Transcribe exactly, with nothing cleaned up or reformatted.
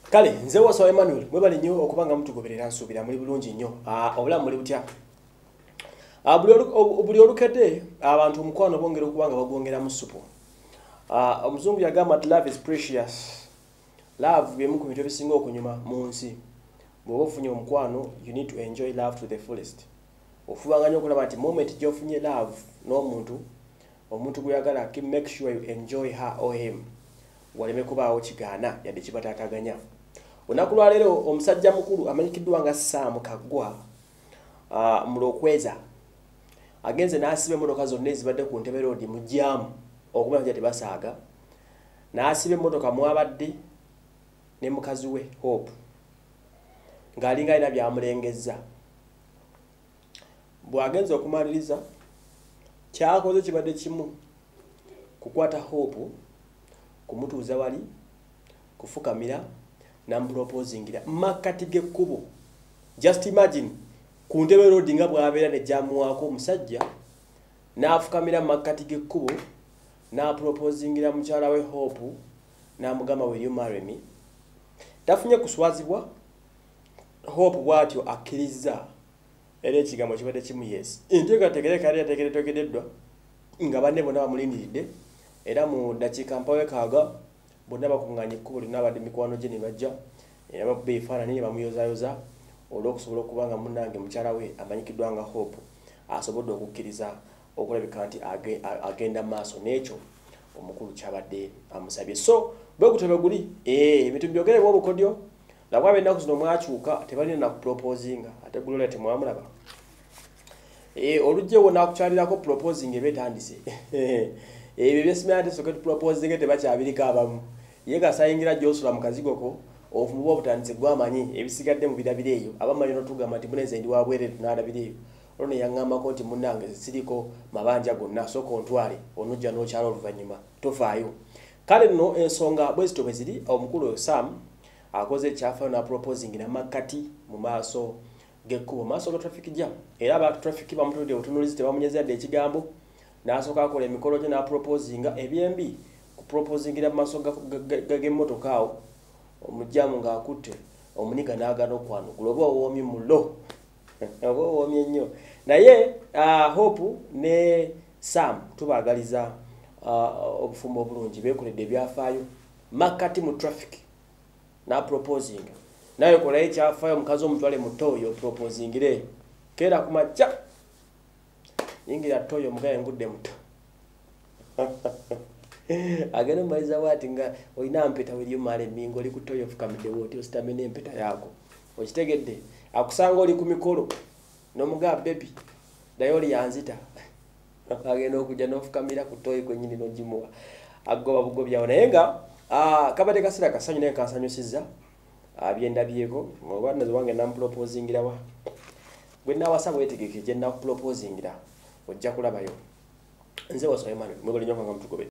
Kale nze waso Emmanuel mwebali nnyo okubanga mutugoberera nsuubira muli bulungi nnyo. Ah obulamu muli butya? Ah buli olukedde abantu omukwano bongera okubanga bagwongera mu supu. Ah omuzungu yagamba nti love is precious. Love byemu ku bintu ebisinga okunyuma mu nsi. Bw'oba ofunye omukwano you need to enjoy love to the fullest. Ofubanga nnyo okulaba nti moment gy'ofunye love n'omuntu omuntu gweyagala make sure you enjoy her or him. Waleme kubaawo kigaana yadde kibataataganya. Olunaku lwa leero omusajja mukulu amanyikiddwa nga Sam Kaggwa uh, mulokweza agenze n'asiba emmotoka zonna ezibadde ku Ntebe Road mu jaamu okumanya nti tebasaaga n'asiba emmotoka mwabadde ne mukazi we Hope ng'alinga alina byamulengezza. Bw'agenze okumaliriza kyakoze kibadde kimu kukwata Hope kumutuuza wali kufukamira namproposingira makati g'ekkubo. Just imagine ku Ntebe Road nga bw'abeera ne jamuwaako omusajja n'afukamira makati g'ekkubo n'aproposingira mukyala we Hope n'amugamba will you marry me. Tafunye kuswazibwa Hope bw'atyo akkiriza era ekigambo kibadde kimu yes. Enteekateeka yali yateekeddwa nga banne bonna bamulindiridde era mu ddakiika mpawe kaaga bonna bakunganya ekkubo lino abadde mikwano gye ne bajja era bakuba ebifaananyi ne bamuyozaayoza olw'okusobola okuba nga munnange mukyala we amanyikiddwa nga Hope asobodde okukkiriza okulabika nti agenda maaso n'ekyo omukulu kyabadde amusabye. So bwe gutebe guli ebintu byogerebwa obukodyo labwa bennaku zino mwakyuka tebalina nakuproposinga ate gulola temwamulaba olugjewo nakukyalirako proposing ebetandise ebyo byesimanya nti soke tuproposing tebakyabiriko abamu ye gasayingira gy'osula mu kazigoko ofumuba obutandise gwamanyi ebisigadde mu birabiro eyo abamanyi n'otugamba nti muneze ndi wabwereere tunaalabira eyo olwo ne yaŋŋambako nti munnange siriko mabanja gonna sooka ontwale onojja n'okyala oluvannyuma tofaayo. Kale nno ensonga bwe zito bwe ziri omukulu Sam akoze ekyafayo na proposing na makati mu maaso g'ekkubo maaso ga traffic jam era aba traffic bamutudde otunulizi tebamunyeza yadde ekigambo n'asooka akola emikolo gye na proposinga ebyembi ku proposingira mu maaso g'emmotoka awo omujjamu ng'akutte omuniga n'agaana okwanukula oba owoomye mulo oba owoomye nnyo naye uh, Hope ne Sam tubaagaliza uh, obufumbo obulungi beekoledde ebyafaayo makati mu traffic na proposing naye kola ekyafayo omukazi omutwale mu toyo proposingire kera ku majja yingira toyo mugaye ngudde muto agenda maliza wati nga olina mpeta wili male mingo oli ku toyo fukamidde woti ositamene empeta yako okitegedde akusanga oli ku mikolo n'omuga baby naye oli yanzita agenda okujja n'ofukamira ku toyo kwennyini n'ogimuwa agoba bugobyawo naye nga ah kabade kasira kasanyu naye kansanyusizza abyenda byeko mwana wange namproposingira wa gwe nawasa bwetegeke gye nakuproposingira ojja kulabayo nze waso Emmanuel mwebali nyoka nga mutugobe.